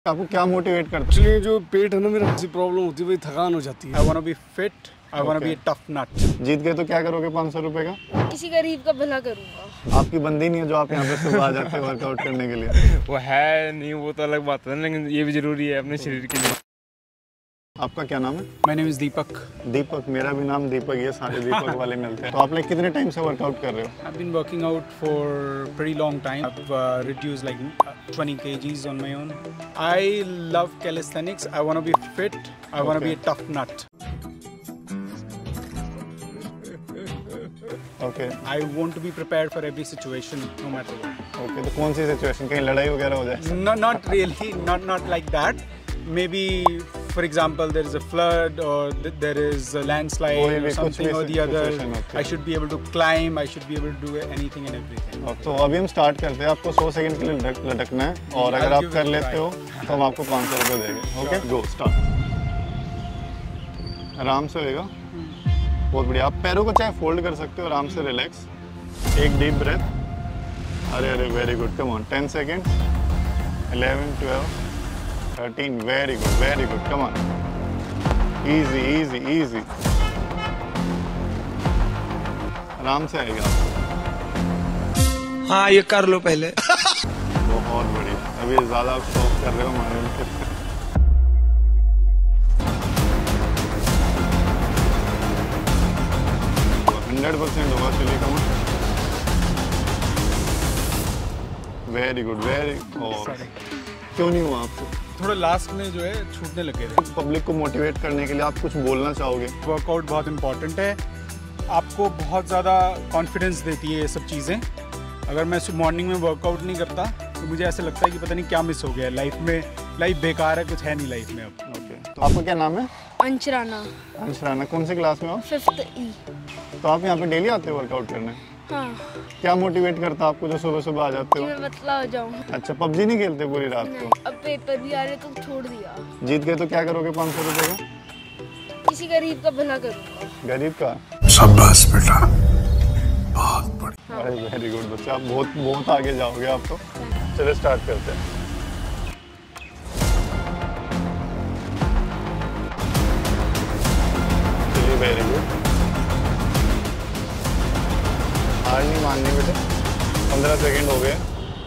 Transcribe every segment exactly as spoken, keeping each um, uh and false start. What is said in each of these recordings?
आपको क्या मोटिवेट करता है? एक्चुअली जो पेट है ना, मेरा ऐसी प्रॉब्लम होती है, वही थकान हो जाती है। I want to be fit, I want to be tough nut. जीत गए तो क्या करोगे पाँच सौ रुपए का? किसी गरीब का भला करूंगा। आपकी बंदी नहीं है जो आप यहाँ पे सुबह आ जाते हैं वर्कआउट करने के लिए? वो है नहीं, वो तो अलग बात है, लेकिन ये भी जरूरी है अपने शरीर के लिए। आपका क्या नाम है? My name is Deepak. Deepak, मेरा भी नाम दीपक ही है, सारे दीपक वाले मिलते हैं। तो आप लोग कितने टाइम से वर्कआउट कर रहे हो? I've been working out for pretty long time. I've uh, reduced like uh, twenty kgs on my own. I love calisthenics. I want to be fit. I want to be a tough nut. Okay I want to be prepared for every situation, no matter what. Okay तो कौन सी situation, कहीं लड़ाई वगैरह हो जाए? No, not really. Not not like that. Maybe, for example, there is a flood or th- there is a landslide कोई भी or कुछ something भी or the other. situation होती है। I should be able to climb. I should be able to do anything and everything. तो अभी हम start करते हैं। आपको सौ सेकंड के लिए लटक, लटकना है और अगर आप कर लेते हो तो हम आपको पाँच सौ रुपये देंगे। Okay, go start. आराम से होएगा, बहुत बढ़िया। आप पैरों को चाहे फोल्ड कर सकते हो, आराम से रिलैक्स। एक डीप ब्रेथ। अरे अरे very good, come on. Ten second, eleven, twelve, thirteen, very good very good, come on. Easy easy easy, आराम से आएगा। हाँ ये कर लो पहले। बहुत बढ़िया, अभी ज्यादा आप शौक कर रहे हो हमारे लिए। हंड्रेड परसेंट होगा, चलिए कम। Very good very. और क्यों नहीं हुआ आपको? थोड़ा लास्ट में जो है छूटने लगे थे। पब्लिक को मोटिवेट करने के लिए आप कुछ बोलना चाहोगे? वर्कआउट बहुत इंपॉर्टेंट है, आपको बहुत ज़्यादा कॉन्फिडेंस देती है ये सब चीज़ें। अगर मैं मॉर्निंग में वर्कआउट नहीं करता तो मुझे ऐसे लगता है कि पता नहीं क्या मिस हो गया है लाइफ में। लाइफ बेकार है, कुछ है नहीं लाइफ में अब। ओके, तो आपका क्या नाम है? अंश राणा। अंश राणा, कौन सी क्लास में हो? Fifth E. तो आप यहाँ पे डेली आते हो वर्कआउट करने? हाँ। क्या मोटिवेट करता है आपको जो सुबह सुबह आ जाते कि हो? मैं पतला हो जाऊँ। अच्छा, पबजी नहीं खेलते पूरी रात को? अब पेपर भी आ रहे तो छोड़ दिया। जीत गए तो क्या करोगे पाँच सौ रुपये का? किसी गरीब का भला करूंगा। गरीब का? शाबाश बेटा, बहुत बढ़िया। अरे वेरी गुड बच्चा, आप बहुत बहुत आगे जाओगे आप तो। चलिए स्टार्ट करते हैं। चलिए वेरी गुड, हार नहीं माननी बेटे। पंद्रह सेकंड हो गए।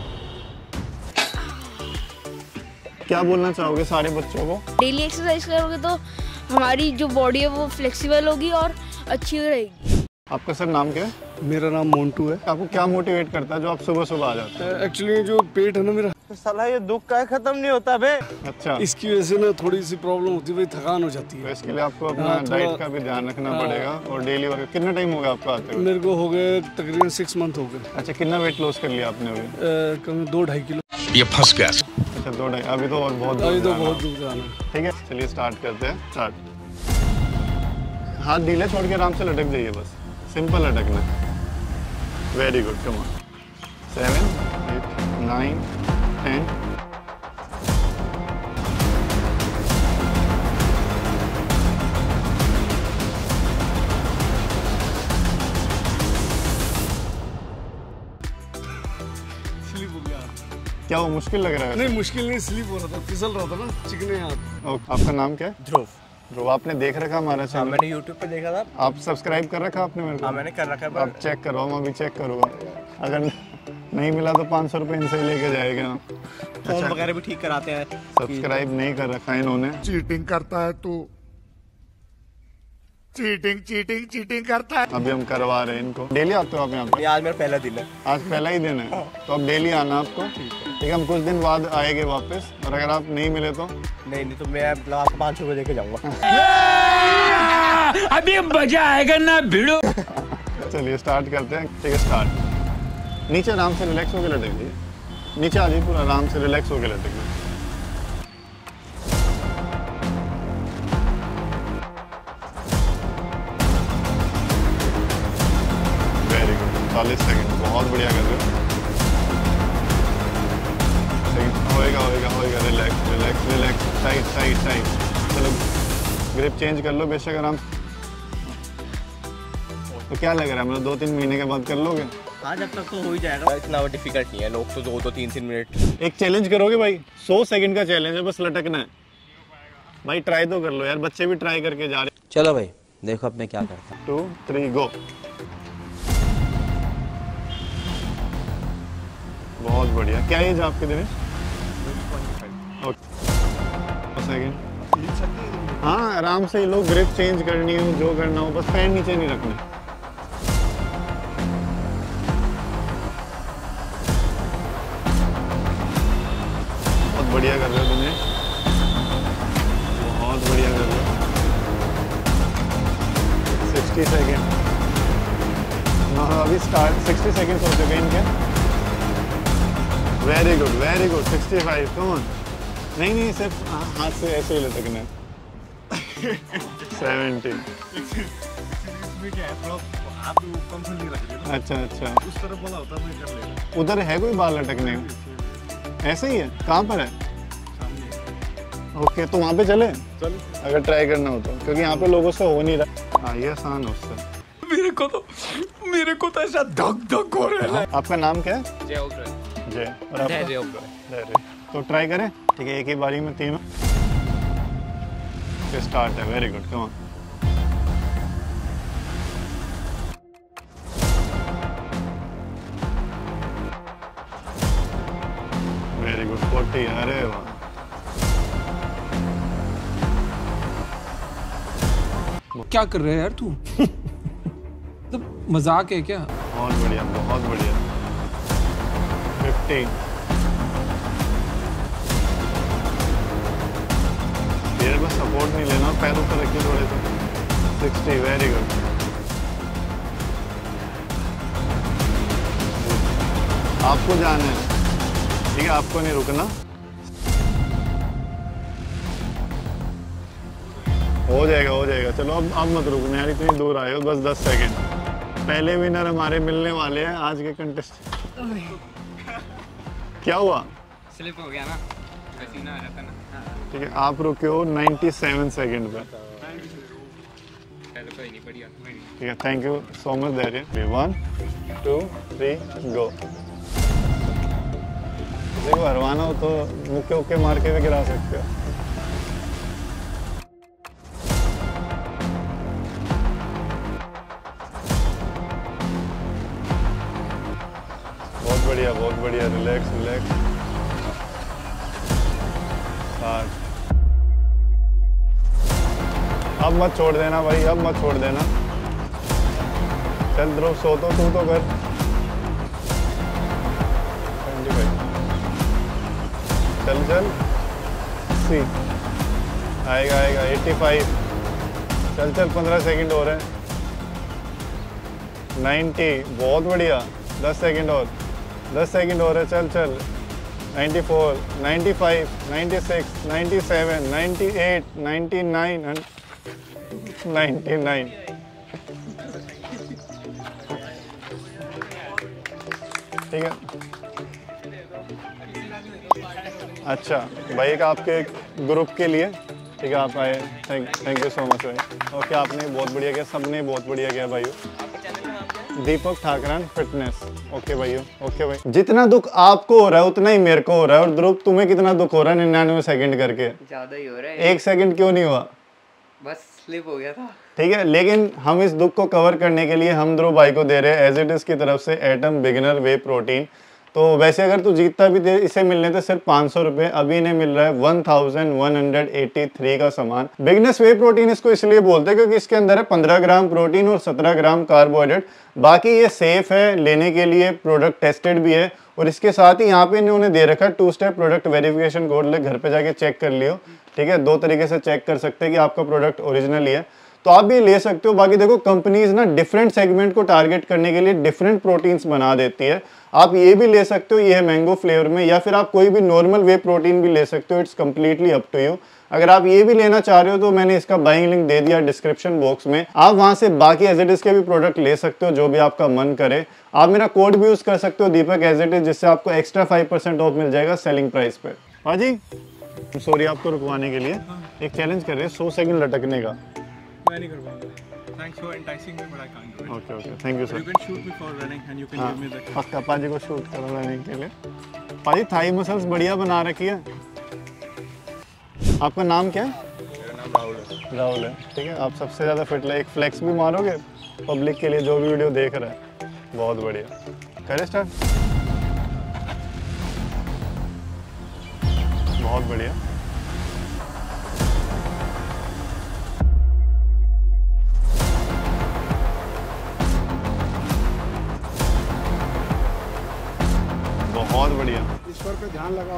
क्या बोलना चाहोगे सारे बच्चों को? डेली एक्सरसाइज करोगे तो हमारी जो बॉडी है वो फ्लेक्सिबल होगी और अच्छी रहेगी। आपका सर नाम क्या है? मेरा नाम मोन्टू है। आपको क्या मोटिवेट करता है जो आप सुबह सुबह आ जाते हैं? एक्चुअली जो पेट है ना मेरा, साला ये दुख का खत्म नहीं होता बे। अच्छा, इसकी वजह से ना थोड़ी सी प्रॉब्लम होती है, वही थकान हो जाती तो है। इसके लिए आपको अपना हाँ, थोड़ा- डाइट का भी ध्यान रखना हाँ। पड़ेगा और डेली वर्क। कितना टाइम हो गया आपको आते हुए? मेरे को हो गए तकरीबन सिक्स मंथ हो गए। अच्छा, कितना वेट लॉस कर लिया आपने अभी? अ, कम दो ढाई किलो। ये फंस गया। अच्छा, दो ढाई, अभी तो और बहुत दूर अभी तो जाना। बहुत दूर जाना है। ठीक है, चलिए स्टार्ट करते हैं। स्टार्ट। हाथ ढीले छोड़ के आराम से लटक जाइए, बस सिंपल लटकना। Very good, come on. Seven, eight, nine, ten. Slip हो गया। क्या वो मुश्किल लग रहा है? नहीं मुश्किल नहीं, स्लिप हो रहा था, फिसल रहा था ना, चिकने हाथ। ओके, आपका नाम क्या है? ध्रुव। ध्रुव, आपने देख रखा हमारा हाँ, चैनल? मैंने यूट्यूब पे देखा था। आप सब्सक्राइब कर रखा आपने मेरे को? हाँ मैंने कर रखा है। आप चेक करो, मैं अभी चेक करूँगा। अगर नहीं मिला तो पाँच सौ रुपये इनसे ही लेके जाएगा। फॉर्म वगैरह भी ठीक कराते हैं। सब्सक्राइब नहीं कर रखा इन्होंने। चीटिंग करता है तू, चीटिंग चीटिंग चीटिंग करता है। अभी हम करवा रहे हैं इनको। डेली आते हो आप यहाँ पे? ये आज मेरा पहला दिन है। आज पहला ही दिन है तो अब डेली आना आपको। ठीक है, हम कुछ दिन बाद आएंगे वापस, और अगर आप नहीं मिले तो? नहीं नहीं तो मैं आपको पाँच सौ रुपये दे के जाऊँगा। अभी मजा आएगा ना भिड़ो। चलिए स्टार्ट करते हैं। ठीक है, स्टार्ट। नीचे आराम से रिलैक्स होकर लटक जाइए। नीचे आ जाइए, पूरा आराम से रिलैक्स होकर लटकना। वेरी गुड, चालीस सेकंड, बहुत बढ़िया कर रहे हो। सही, होएगा होएगा होएगा। Relax relax relax, tight tight tight. चलो ग्रिप चेंज कर लो बेशक आराम। तो क्या लग रहा है, मतलब दो तीन महीने के बाद कर लोगे? हाँ जब तक तो हो ही जाएगा। इतना डिफिकल्ट नहीं है, लोग तो दो दो तीन तीन मिनट। एक चैलेंज करोगे भाई? सौ सेकंड का चैलेंज है, बस लटकना है भाई। ट्राई तो कर लो यार, बच्चे भी ट्राई करके जा रहे। चलो भाई देखो अब मैं क्या करता हूँ। Two three go. बहुत बढ़िया। क्या एज आपके दिनेश? सेकंड। हाँ आराम से, लोग ग्रिप चेंज करनी हो, जो करना हो, बस पैर नीचे नहीं रखना। बहुत बढ़िया कर रहे हो दिनेश, बहुत बढ़िया कर रहे हो। Sixty second. हाँ अभी स्टार्ट सिक्सटी सेकेंड हो चुके हैं इनके। Very good very good. Sixty five. Come on. नहीं नहीं सिर्फ हाथ से ऐसे ही लटकना है। सेवेंटी। अच्छा अच्छा, उस तरफ बोला होता मैं कर लेता। उधर है कोई बाल लटकने का? ऐसे ही है? कहाँ पर है? ओके तो वहाँ पे चले चल, अगर ट्राई करना हो तो, क्योंकि यहाँ पे लोगों से हो नहीं रहा। हाँ ये आसान हो उससे। मेरे को तो मेरे को तो ऐसा धक धक हो रहा है। आपका नाम क्या है? जय ओब्रॉय। जय। और आपका? जय ओब्रॉय। धैर्य। तो ट्राई करें, ठीक है? एक ही बारी में तीनों स्टार्ट है। Very good, come on. Very good. Forty. अरे वाह। क्या कर रहे है यार तू? तो मजाक है क्या? बहुत बढ़िया बहुत बढ़िया। फिफ्टी। पैर में सपोर्ट नहीं लेना, पैरों पर रखिए थोड़े से। सिक्सटी। Very good. आपको जाना है, ठीक है? आपको नहीं रुकना। हो जाएगा हो जाएगा। चलो अब अब मत रुकना यार, इतनी दूर आए हो। बस दस सेकेंड। पहले विनर हमारे मिलने वाले हैं आज के कंटेस्ट। क्या हुआ? स्लिप हो गया ना, पसीना आ जाता ना। ठीक है आप रुके हो सत्तानवे सेकंड पे। ठीक है thank you so much Dhairya. One two three go. देखो हरवाना हो तो मुक्के उक्के मार के भी गिरा सकते हो। बहुत बढ़िया बहुत बढ़िया। Relax relax. अब मत छोड़ देना भाई, अब मत छोड़ देना। चल ध्रुव सो तो तू तो कर। चल चल। सी आएगा आएगा। पचासी। चल चल पंद्रह सेकंड हो रहे हैं। नब्बे। बहुत बढ़िया। दस सेकंड और। दस सेकंड हो रहे हैं। चल चल। चौरानवे, पचानवे, छियानवे, सत्तानवे, अट्ठानवे, निन्यानवे, निन्यानवे। ठीक है अच्छा भाई, एक आपके ग्रुप के लिए, ठीक है आप आए। Thank thank you so much भाई। ओके आपने बहुत बढ़िया किया, सबने बहुत बढ़िया किया भाइयों। दीपक ठाकरान फिटनेस। ओके भाइयों ओके भाई। जितना दुख आपको हो रहा है उतना ही मेरे को हो रहा है। और ध्रुव तुम्हें कितना दुख हो रहा है निन्यानवे सेकंड करके? ज्यादा ही हो रहा है। एक सेकंड क्यों नहीं हुआ? बस स्लिप हो गया था। ठीक है लेकिन हम इस दुख को कवर करने के लिए हम ध्रुव भाई को दे रहे हैं एज इट इज की तरफ से एटम बिगिनर वे प्रोटीन। तो वैसे अगर तू जीतता भी थे इसे मिलने थे सिर्फ पाँच सौ रुपए, अभी इन्हें मिल रहा है one thousand one hundred eighty three का सामान। बिगनेस वे प्रोटीन इसको इसलिए बोलते हैं क्योंकि इसके अंदर है पंद्रह ग्राम प्रोटीन और सत्रह ग्राम कार्बोहाइड्रेट। बाकी ये सेफ है लेने के लिए, प्रोडक्ट टेस्टेड भी है। और इसके साथ ही यहाँ पे इन्होंने दे रखा है two step product verification code. ले घर पे जाके चेक कर लियो। ठीक है दो तरीके से चेक कर सकते हैं कि आपका प्रोडक्ट ओरिजिनल ही है, तो आप भी ले सकते हो। बाकी देखो कंपनीज ना डिफरेंट सेगमेंट को टारगेट करने के लिए डिफरेंट प्रोटीन्स बना देती है। आप ये भी ले सकते हो, ये है मैंगो फ्लेवर में, या फिर आप कोई भी नॉर्मल वे प्रोटीन भी ले सकते हो। It's completely up to you. अगर आप ये भी लेना चाह रहे हो तो मैंने इसका बाइंग लिंक दे दिया डिस्क्रिप्शन बॉक्स में, आप वहां से बाकी एज इट इज के भी प्रोडक्ट ले सकते हो जो भी आपका मन करे। आप मेरा कोड भी यूज कर सकते हो दीपक एज इट इज, जिससे आपको एक्स्ट्रा फाइव परसेंट ऑफ मिल जाएगा सेलिंग प्राइस पे। हाँ जी सॉरी आपको रुकवाने के लिए एक चैलेंज कर रहे हैं सौ सेकंड लटकने का। मैं नहीं कर पाऊंगा। Thanks for enticing me, but I can't do it. Okay okay thank you sir. You can shoot me for running and you can हाँ give me the. पक्का पाजी को शूट करो रनिंग के लिए। पाजी थाई मसल्स बढ़िया बना रखी है। आपका नाम क्या है? मेरा नाम राहुल है। राहुल है, ठीक है। आप सबसे ज़्यादा फिट है, एक फ्लेक्स भी मारोगे पब्लिक के लिए जो भी वीडियो देख रहा है। बहुत बढ़िया, करें स्टार्ट। बहुत बढ़िया, बहुत बढ़िया, ईश्वर पे ध्यान लगाओ।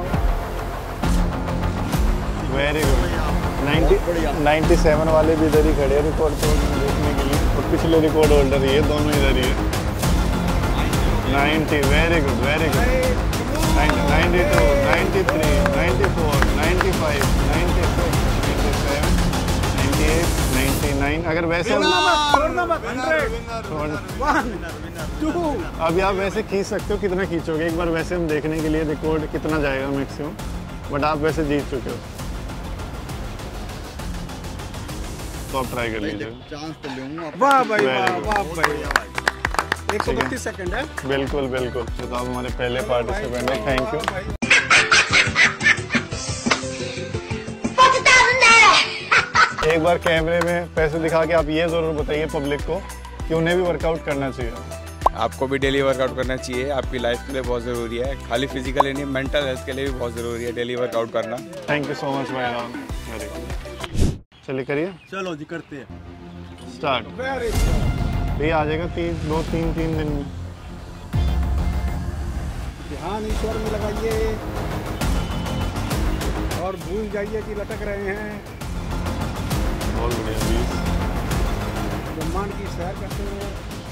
Very good. नाइन्टी सेवन वाले भी इधर ही खड़े हैं रिकॉर्ड तोड़ने देखने के लिए, और पिछले रिकॉर्ड होल्डर ये दोनों इधर ही है। Ninety, very good very good. Ninety two, ninety three, ninety four, ninety five, ninety six, ninety seven, ninety eight, ninety nine. अगर वैसे अभी आप वैसे खींच सकते हो, कितना खींचोगे एक बार वैसे हम देखने के लिए रिकॉर्ड कितना जाएगा मैक्सिमम, बट आप वैसे जीत चुके हो तो आप ट्राई कर लीजिए। चांस तो लूंगा। वाह भाई वाह वाह भाई, एक सौ बत्तीस सेकंड है। बिल्कुल बिल्कुल, तो आप हमारे पहले पार्टिसिपेंट हैं, थैंक यू। एक बार कैमरे में पैसे दिखा के आप ये जरूर बताइए पब्लिक को कि उन्हें भी वर्कआउट करना चाहिए। आपको भी डेली वर्कआउट करना चाहिए, आपकी लाइफ के लिए बहुत ज़रूरी है। खाली फिजिकल नहीं, मेंटल हेल्थ के लिए भी बहुत ज़रूरी है डेली वर्कआउट करना। थैंक यू सो मच भाई राम, वेरी गुड। चलिए करिए, चलो जी करते हैं स्टार्ट। ये आ जाएगा तीन दो तीन तीन दिन में। ध्यान ईश्वर में लगाइए और भूल जाइए कि लटक रहे हैं। बहुत बढ़िया, बीस। ब्रह्मांड की सैर करते हुए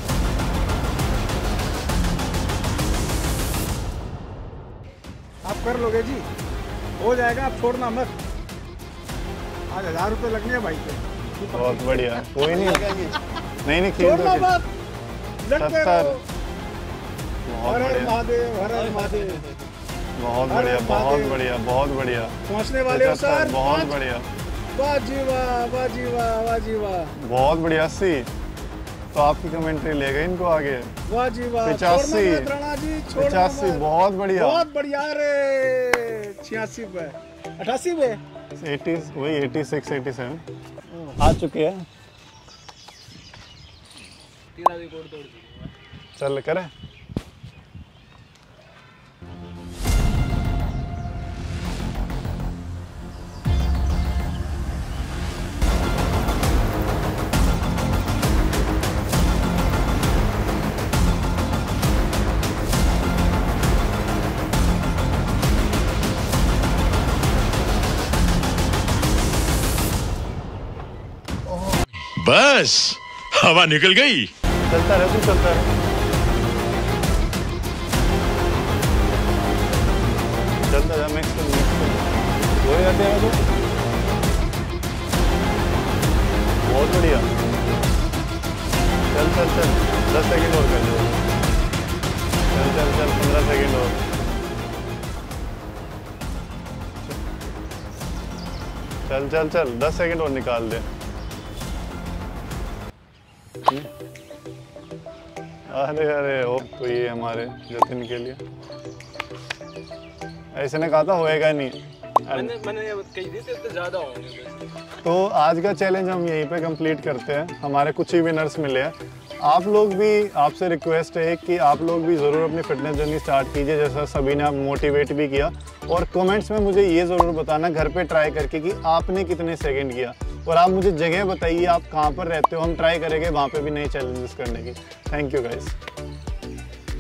आप कर लोगे जी, हो जाएगा, आप छोड़ना मत। आज हजार रुपए लगने हैं भाई पे। बहुत बढ़िया, कोई नहीं नहीं नहीं खेल छोड़ना दो। मत, लटके सत्तर। रहो। बहुत हर हर बढ़िया, महादेव, हर हर महादेव। बहुत हर बढ़िया, हर बहुत महादेव। बढ़िया, बहुत बढ़िया। पहुंचने वाले हो सर। बहुत पाँच। बढ़िया, वाह जी वाह, वाह जी वाह, वाह जी वाह, बहुत बढ़िया। अस्सी, तो आपकी कमेंट्री ले गए इनको आगे। वाह जी वाह। पिचासी। छोड़ना मत राणा जी, छोड़ना पचासी, मत। बहुत बढ़िया। बहुत बढ़िया रे। छियासी पे, अठासी पे, एटी, वही एटी सिक्स, एटी सेवन आ चुके हैं। चल करें। बस हवा निकल गई। चलता रहे, तू चलता रहे। चलता जा, नेक्स्ट नेक्स्ट हो जाते हैं तो। बहुत बढ़िया, चल चल चल, दस सेकंड और कर दो। चल चल चल, पंद्रह सेकंड और। चल चल चल, दस सेकंड और निकाल दे। अरे अरे ओ, तो ये हमारे जतिन के लिए ऐसे ने कहा था होएगा नहीं। मैंने मैंने कही थी तो ज़्यादा होंगे। तो आज का चैलेंज हम यहीं पे कंप्लीट करते हैं। हमारे कुछ ही विनर्स मिले हैं। आप लोग भी, आपसे रिक्वेस्ट है कि आप लोग भी ज़रूर अपनी फिटनेस जर्नी स्टार्ट कीजिए, जैसा सभी ने आप मोटिवेट भी किया। और कमेंट्स में मुझे ये ज़रूर बताना घर पे ट्राई करके कि आपने कितने सेकंड किया, और आप मुझे जगह बताइए आप कहाँ पर रहते हो, हम ट्राई करेंगे वहाँ पे भी नए चैलेंजेस करने की। Thank you guys.